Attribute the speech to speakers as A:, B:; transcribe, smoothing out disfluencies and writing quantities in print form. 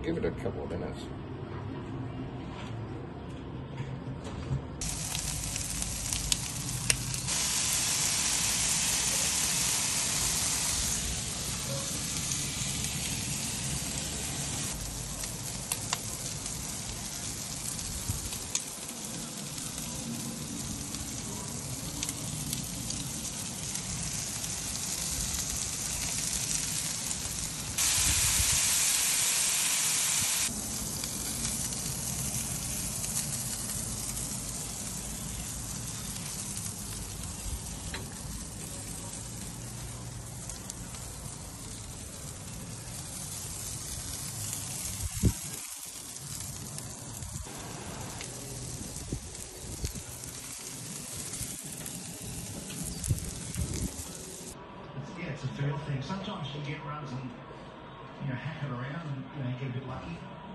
A: give it a couple of minutes.
B: It's a feel thing. Sometimes you get runs and hack it around and get a bit lucky.